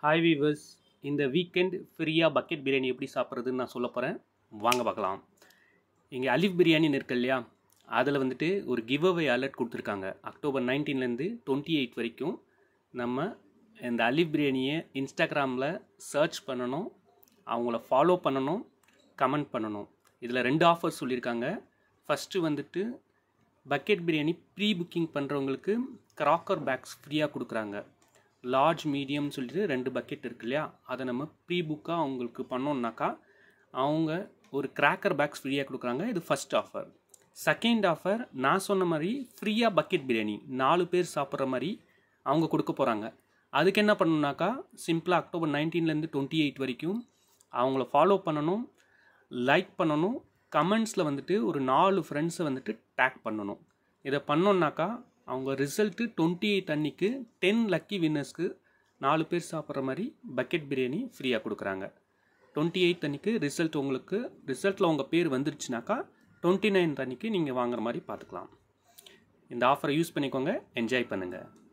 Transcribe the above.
Hi viewers, இந்த weekend ஃப்ரீயாக bucket biryani எப்படி சாப்பிட்றதுன்னு நான் சொல்ல போகிறேன். வாங்க பார்க்கலாம். இங்கே அலிஃப் பிரியாணின்னு இருக்கு இல்லையா, அதில் வந்துட்டு ஒரு கிவ் அவே அலர்ட் கொடுத்துருக்காங்க. அக்டோபர் 19லேருந்து 28 வரைக்கும் நம்ம இந்த அலிஃப் பிரியாணியை இன்ஸ்டாகிராமில் சர்ச் பண்ணணும், அவங்கள ஃபாலோ பண்ணணும், கமெண்ட் பண்ணணும். இதில் 2 ஆஃபர்ஸ் சொல்லியிருக்காங்க. ஃபஸ்ட்டு வந்துட்டு பக்கெட் பிரியாணி ப்ரீ புக்கிங் பண்ணுறவங்களுக்கு கிராக்கர் பேக்ஸ் ஃப்ரீயாக கொடுக்குறாங்க. லார்ஜ் மீடியம்னு சொல்லிட்டு 2 பக்கெட் இருக்கு இல்லையா, அதை நம்ம ப்ரீ புக்காக அவங்களுக்கு பண்ணோம்னாக்கா அவங்க ஒரு கிராக்கர் பேக்ஸ் ஃப்ரீயாக கொடுக்குறாங்க. இது ஃபஸ்ட் ஆஃபர். செகண்ட் ஆஃபர், நான் சொன்ன மாதிரி ஃப்ரீயாக பக்கெட் பிரியாணி 4 பேர் சாப்பிட்ற மாதிரி அவங்க கொடுக்க போகிறாங்க. அதுக்கு என்ன பண்ணணுன்னாக்கா, சிம்பிளாக அக்டோபர் 19லேருந்து 28 வரைக்கும் அவங்கள ஃபாலோ பண்ணணும், லைக் பண்ணணும், கமெண்ட்ஸில் வந்துட்டு ஒரு 4 ஃப்ரெண்ட்ஸை வந்துட்டு டேக் பண்ணணும். இதை பண்ணோன்னாக்கா அவங்க ரிசல்ட்டு 28 அன்னைக்கு 10 லக்கி வின்னர்ஸ்க்கு 4 பேர் சாப்பிட்ற மாதிரி பக்கெட் பிரியாணி ஃப்ரீயாக கொடுக்குறாங்க. 28 அன்னைக்கு ரிசல்ட்டில் உங்கள் பேர் வந்துருச்சுனாக்கா 29 அன்னைக்கு நீங்கள் வாங்குற மாதிரி பார்த்துக்கலாம். இந்த ஆஃபரை யூஸ் பண்ணிக்கோங்க, என்ஜாய் பண்ணுங்கள்.